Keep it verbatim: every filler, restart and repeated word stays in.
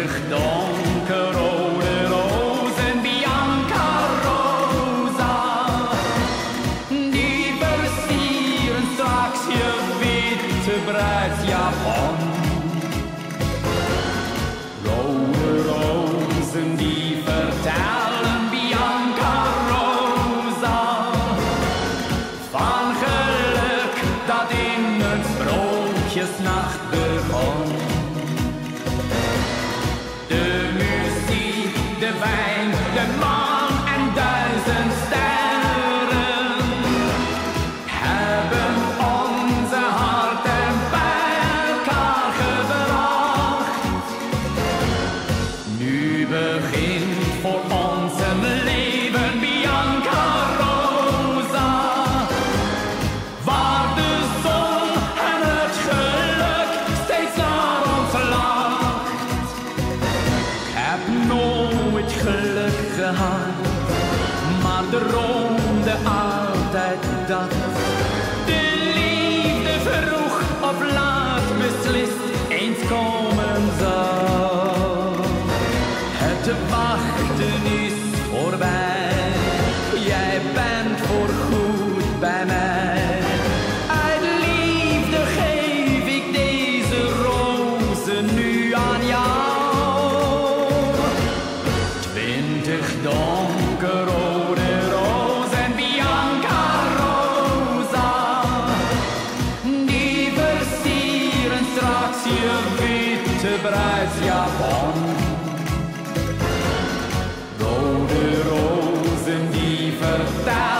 twintig donkerrode rozen, Bianca, Rosa. Die versieren straks je witte bruidsjapon. Rode rozen die vertellen, Bianca, Rosa, van geluk dat in een sprookjesnacht begon. De muziek, de wijn, de maan en duizend sterren hebben onze harten bij elkaar gebracht. Nu begint voor ons een leven, Bianca, Rosa, waar de zon en het geluk steeds naar ons lacht. Ik heb nooit geluk gehad, maar droomde altijd dat de liefde vroeg of laat beslist eens komen zal. Het wachten is voorbij, jij bent voorgoed bij mij. Uit liefde geef ik deze rozen nu aan jou. Twintig donkerrode rozen, Bianca, Rosa, die versieren straks je witte bruidsjapon. Rode rozen die vertellen